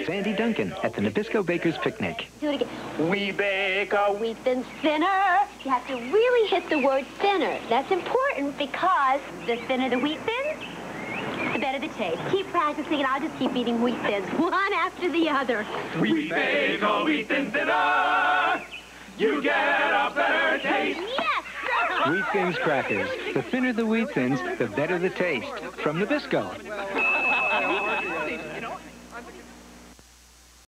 Sandy Duncan at the Nabisco Bakers Picnic. Do it again. We bake our wheat thins thinner. You have to really hit the word thinner. That's important because the thinner the wheat thins, the better the taste. Keep practicing, and I'll just keep eating wheat thins, one after the other. We bake our wheat thins thinner. You get a better taste. Yes! Wheat Thins crackers. The thinner the wheat thins, the better the taste. From Nabisco.